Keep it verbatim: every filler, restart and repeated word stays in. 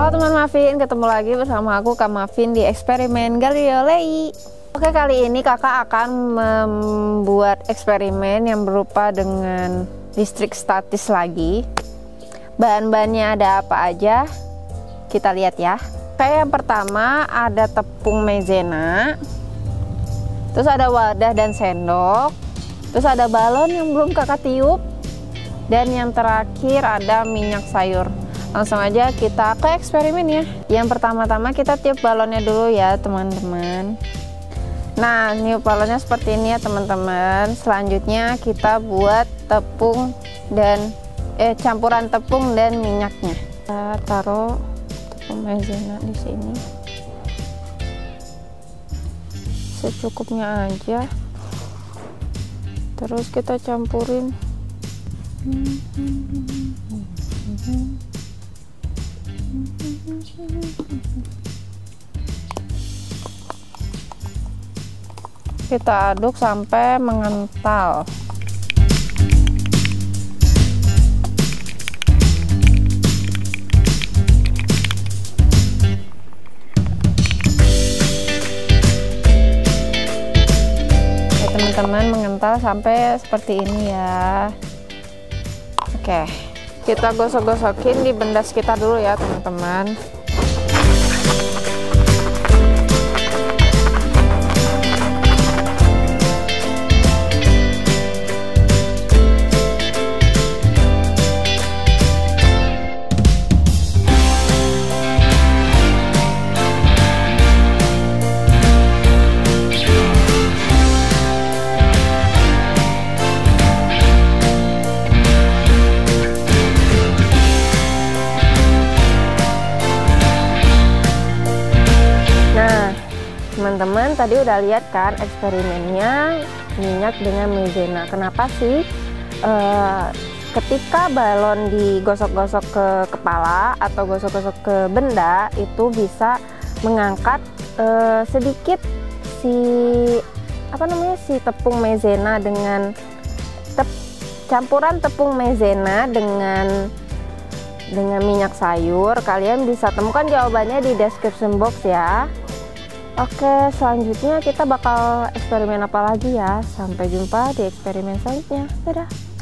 Halo teman Mavin, ketemu lagi bersama aku Kak Mavin di eksperimen Galileo Lei. Oke, kali ini kakak akan membuat eksperimen yang berupa dengan listrik statis lagi. Bahan-bahannya ada apa aja? Kita lihat ya. Kayak yang pertama ada tepung maizena, terus ada wadah dan sendok, terus ada balon yang belum kakak tiup, dan yang terakhir ada minyak sayur. Langsung aja kita ke eksperimen ya. Yang pertama-tama kita tiup balonnya dulu ya teman-teman. Nah, niup balonnya seperti ini ya teman-teman. Selanjutnya kita buat tepung dan eh campuran tepung dan minyaknya. Kita taruh tepung maizena di sini. Secukupnya aja. Terus kita campurin. Kita aduk sampai mengental. Ya teman-teman, mengental sampai seperti ini ya. Oke, kita gosok-gosokin di benda sekitar dulu ya teman-teman. Teman-teman tadi udah lihat kan eksperimennya minyak dengan maizena. Kenapa sih e, ketika balon digosok-gosok ke kepala atau gosok-gosok ke benda itu bisa mengangkat e, sedikit si apa namanya si tepung maizena dengan tep, campuran tepung maizena dengan dengan minyak sayur. Kalian bisa temukan jawabannya di description box ya. Oke, selanjutnya kita bakal eksperimen apa lagi ya. Sampai jumpa di eksperimen selanjutnya. Dadah.